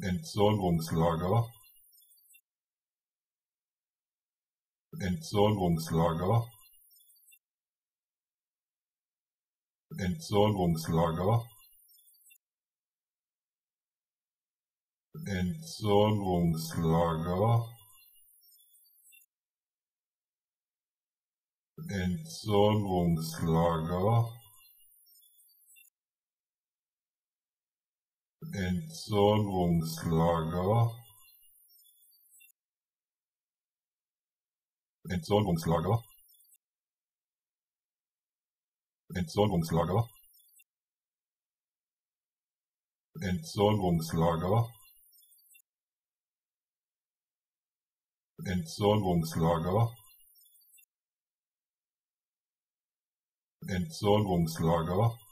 Entsorgungslager, Entsorgungslager, Entsorgungslager, Entsorgungslager, Entsorgungslager, Entsorgungslager, Entsorgungslager, Entsorgungslager, Entsorgungslager, Entsorgungslager, Entsorgungslager,